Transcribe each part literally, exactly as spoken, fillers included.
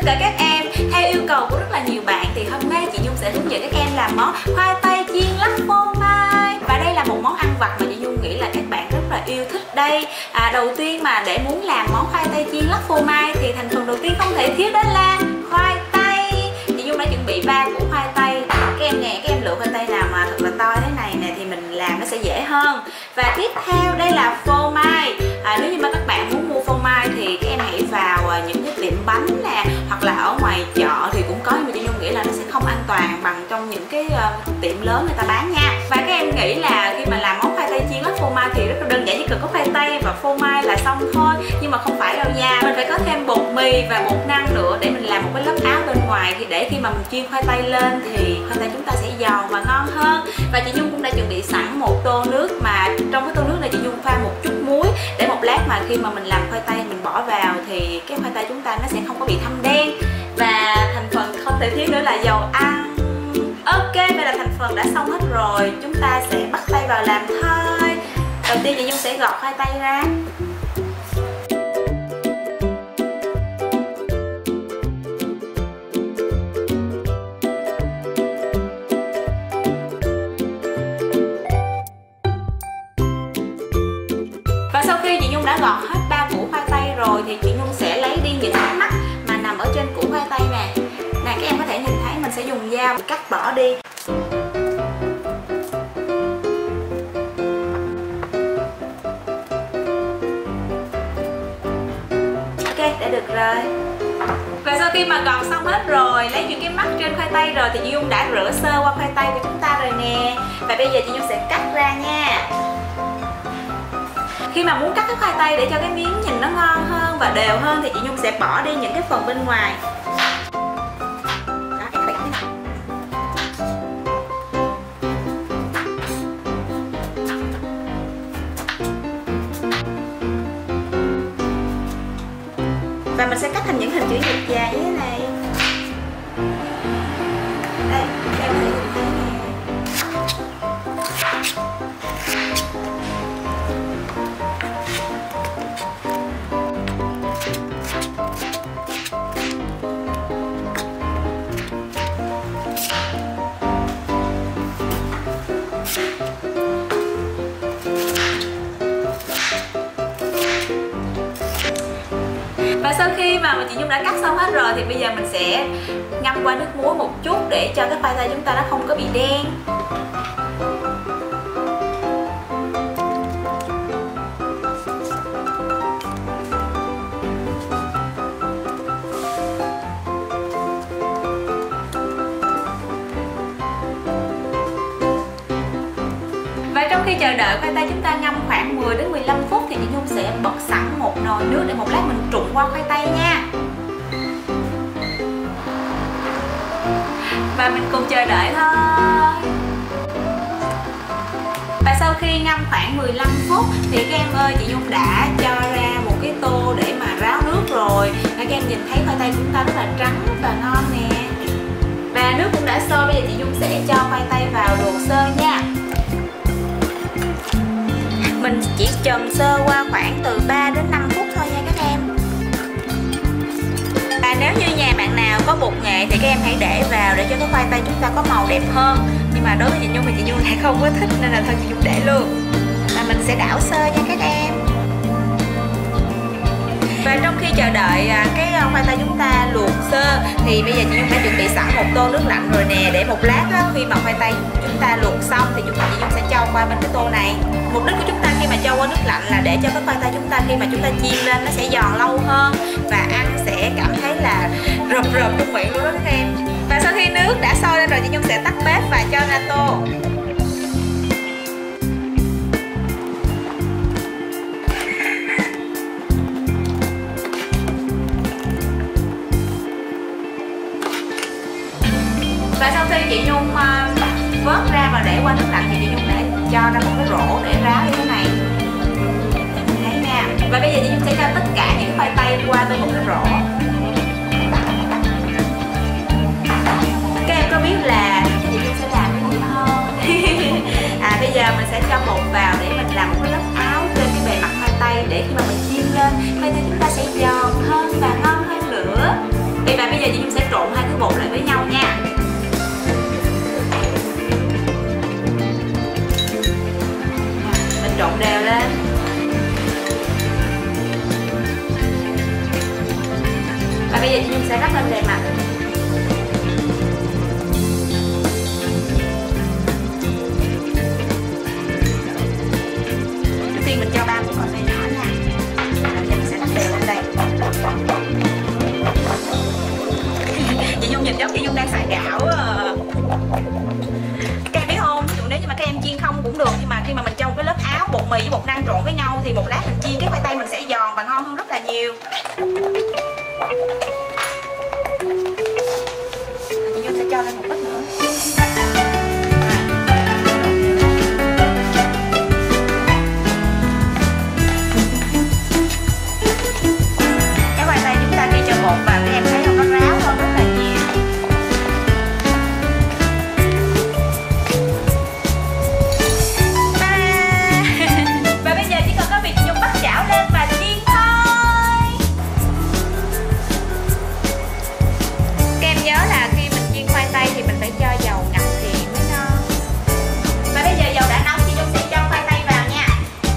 cả các em. Theo yêu cầu của rất là nhiều bạn thì hôm nay chị Nhung sẽ hướng dẫn các em làm món khoai tây chiên lắc phô mai. Và đây là một món ăn vặt mà chị Nhung nghĩ là các bạn rất là yêu thích đây. à, Đầu tiên mà để muốn làm món khoai tây chiên lắc phô mai thì thành phần đầu tiên không thể thiếu đó là khoai tây. Chị Nhung đã chuẩn bị ba củ khoai tây. Các em nè, các em lựa khoai tây nào mà thật là to thế này nè thì mình làm nó sẽ dễ hơn. Và tiếp theo đây là phô mai. à, Nếu như mà các bạn muốn mua phô mai thì các em hãy vào những cái tiệm bánh nè, hoặc là ở ngoài chợ thì cũng có, nhưng mà chị Nhung nghĩ là nó sẽ không an toàn bằng trong những cái uh, tiệm lớn người ta bán nha. Và các em nghĩ là khi mà làm món khoai tây chiên lắc phô mai thì rất là đơn giản, chỉ cần có khoai tây và phô mai là xong thôi. Nhưng mà không phải đâu nha, mình phải có thêm bột mì và bột năng nữa để mình làm một cái lớp áo bên ngoài, thì để khi mà mình chiên khoai tây lên thì khoai tây chúng ta sẽ giòn và ngon hơn. Và chị Nhung cũng đã chuẩn bị sẵn một tô nước, mà trong cái tô nước này chị Nhung pha một chút muối để một lát mà khi mà mình làm khoai tây mình bỏ vào thì cái khoai tây chúng ta nó sẽ không có bị thâm đen. Và thành phần không thể thiếu nữa là dầu ăn. Ok, vậy là thành phần đã xong hết rồi, chúng ta sẽ bắt tay vào làm thôi. Đầu tiên chị Nhung sẽ gọt khoai tây ra. Và sau khi chị Nhung đã gọt hết ba củ khoai tây rồi thì chị Nhung sẽ lấy đi những cái mắt mà nằm ở trên củ khoai tây nè. Nè, các em có thể nhìn thấy mình sẽ dùng dao cắt bỏ đi. Ok, đã được rồi. Và sau khi mà gọt xong hết rồi, lấy những cái mắt trên khoai tây rồi thì chị Nhung đã rửa sơ qua khoai tây của chúng ta rồi nè. Và bây giờ chị Nhung sẽ cắt ra nha. Khi mà muốn cắt cái khoai tây để cho cái miếng nhìn nó ngon hơn và đều hơn thì chị Nhung sẽ bỏ đi những cái phần bên ngoài. Và mình sẽ cắt thành những hình chữ nhật dài như thế này. Đây, các em có thể nhìn thấy nè. Và sau khi mà chị Nhung đã cắt xong hết rồi thì bây giờ mình sẽ ngâm qua nước muối một chút để cho cái khoai tây chúng ta nó không có bị đen. Và trong khi chờ đợi khoai tây chúng ta ngâm khoảng mười đến mười lăm phút thì chị Nhung sẽ bật sẵn một nồi nước để một lát mình trụng qua khoai tây nha. Và mình cùng chờ đợi thôi. Và sau khi ngâm khoảng mười lăm phút thì các em ơi, chị Nhung đã cho ra một cái tô để mà ráo nước rồi. Các em nhìn thấy khoai tây chúng ta rất là trắng, rất là ngon nè. Và nước cũng đã sôi, bây giờ chị Nhung sẽ cho khoai tây vào luộc sơ nha. Mình chỉ trần sơ qua khoảng từ ba đến năm phút thôi nha các em. Và nếu như nhà bạn nào có bột nghệ thì các em hãy để vào để cho cái khoai tây chúng ta có màu đẹp hơn. Nhưng mà đối với chị Nhung thì chị Nhung lại không có thích nên là thôi chị Nhung để luôn. Và mình sẽ đảo sơ nha các em. Và trong khi chờ đợi cái khoai tây chúng ta luộc sơ thì bây giờ chị Nhung đã chuẩn bị sẵn một tô nước lạnh rồi nè, để một lát đó, khi mà khoai tây chúng ta luộc xong thì chúng ta chị Nhung sẽ cho qua bên cái tô này. Mục đích của chúng ta khi mà cho qua nước lạnh là để cho cái khoai tây chúng ta khi mà chúng ta chiên lên nó sẽ giòn lâu hơn và ăn sẽ cảm thấy là rợp rợp trong miệng luôn đó các em. Và sau khi nước đã sôi lên rồi chị Nhung sẽ tắt bếp và cho ra tô. Và sau khi chị Nhung uh, vớt ra và để qua nước lạnh thì chị Nhung để cho ra một cái rổ để ráo như thế này. Thấy nha. Và bây giờ chị Nhung sẽ cho tất cả những khoai tây qua bên một cái rổ. Các em có biết là chị Nhung sẽ làm cái gì không? À, bây giờ mình sẽ cho bột vào để mình làm một cái lớp áo trên cái bề mặt khoai tây để khi mà mình chiên lên khoai tây chúng ta sẽ giòn hơn và ngon hơn nữa. Vì vậy bây giờ thứ bột lại với nhau nha. Mình trộn đều lên. Và bây giờ chị Nhung sẽ rắc lên bề mặt. Trước tiên mình cho ba muỗng cà phê nhỏ nha. Rồi mình sẽ rắc đều lên đây. Chị Nhung nhìn giống chị Nhung đang xài gạo à. Các em biết không, ví dụ nếu như mà các em chiên không cũng được, nhưng mà khi mà mình cho một cái lớp áo bột mì với bột năng trộn với nhau thì một lát mình chiên cái khoai tây mình sẽ giòn và ngon hơn rất là nhiều. Chị Nhung sẽ cho lên một ít nữa. Cái khoai tây chúng ta khi cho bột vào các em thấy không, nó ráo hơn rất là nhiều. Và bây giờ chỉ cần có việc Nhung bắt chảo lên và chiên thôi. Các em nhớ là khi mình chiên khoai tây thì mình phải cho dầu ngập thì mới ngon. Và bây giờ dầu đã nóng thì Nhung sẽ cho khoai tây vào nha.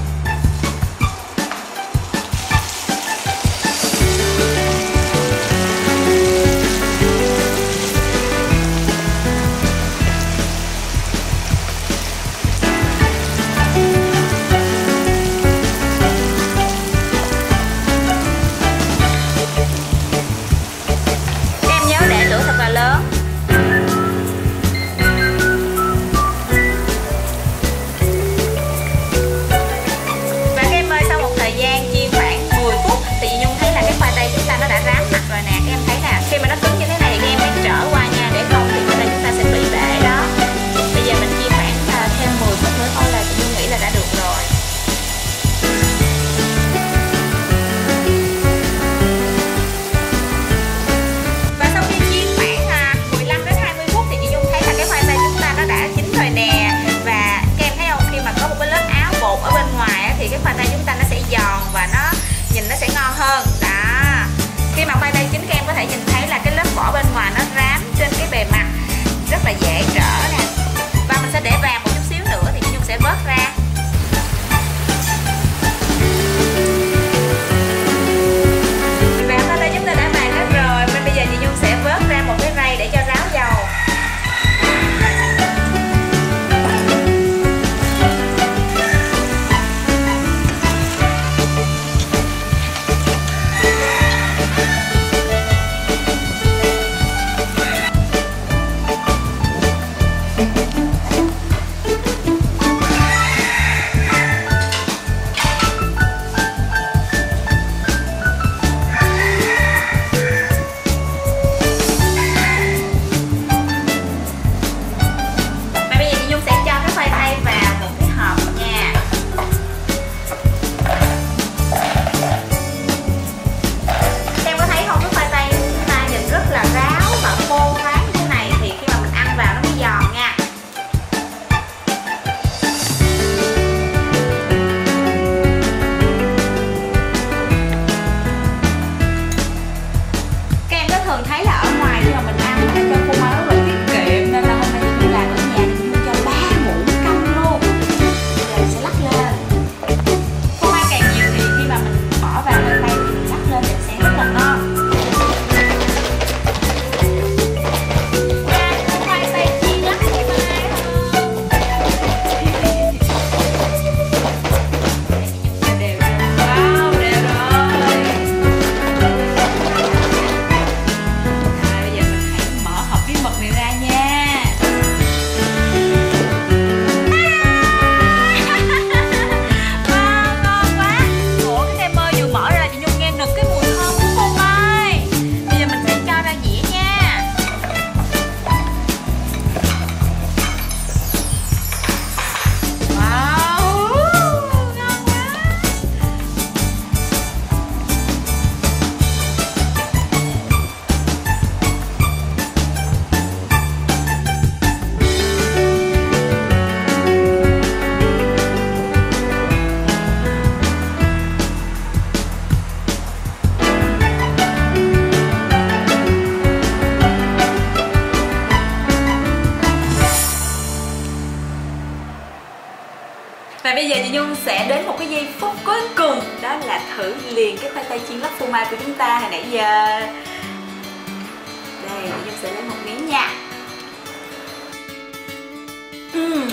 Cái khoai tây chúng ta nó sẽ giòn và nó nhìn nó sẽ ngon hơn đó. Khi mà khoai tây chín các em có thể chị Nhung sẽ đến một cái giây phút cuối cùng, đó là thử liền cái khoai tây chiên lắc phô mai của chúng ta hồi nãy giờ. Đây, chị Nhung sẽ lấy một miếng nha. uhm.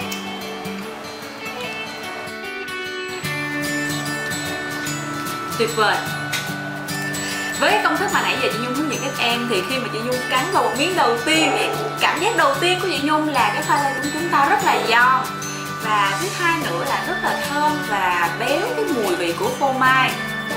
Tuyệt vời. Với cái công thức mà nãy giờ chị Nhung hướng dẫn các em thì khi mà chị Nhung cắn vào một miếng đầu tiên, cảm giác đầu tiên của chị Nhung là cái khoai tây của chúng ta rất là giòn. Và thứ hai nữa là rất là thơm và béo cái mùi vị của phô mai.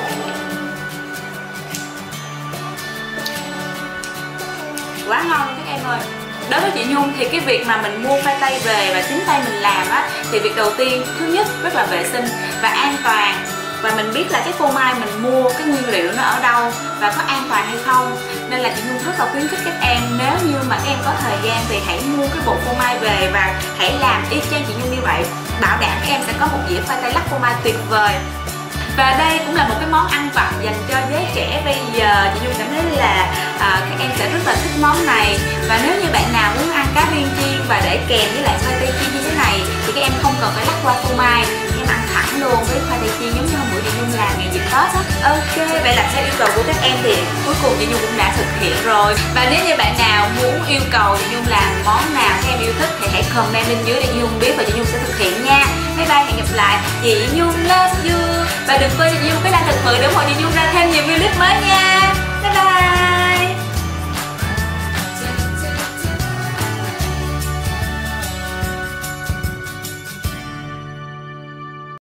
Quá ngon các em ơi. Đối với chị Nhung thì cái việc mà mình mua khoai tây về và chính tay mình làm á, thì việc đầu tiên thứ nhất rất là vệ sinh và an toàn. Và mình biết là cái phô mai mình mua cái nguyên liệu nó ở đâu và có an toàn hay không. Nên là chị Nhung rất là khuyến khích các em, nếu như mà các em có thời gian thì hãy mua cái bộ phô mai về và hãy làm y chang chị Nhung như vậy. Bảo đảm các em sẽ có một dĩa khoai tây lắc phô mai tuyệt vời. Và đây cũng là một cái món ăn vặt dành cho giới trẻ bây giờ. Chị Nhung cảm thấy là à, các em sẽ rất là thích món này. Và nếu như bạn nào muốn ăn cá viên chiên và để kèm với lại khoai tây chiên như thế này thì các em không cần phải lắc qua phô mai, các em ăn thẳng luôn với khoai tây chiên giống như hôm bữa chị Nhung làm ngày dịp Tết á. Ok, vậy là theo yêu cầu của các em thì cuối cùng chị Nhung cũng đã thực hiện rồi. Và nếu như bạn nào muốn yêu cầu chị Nhung làm món nào các em yêu thích thì hãy comment bên dưới để chị Nhung biết và chị Nhung sẽ thực hiện nha. Bye bye, hẹn gặp lại. Chị Nhung love you. Và đừng quên chị Nhung cái like thật mười để ủng hộ chị Nhung ra thêm nhiều video clip mới nha. Bye bye.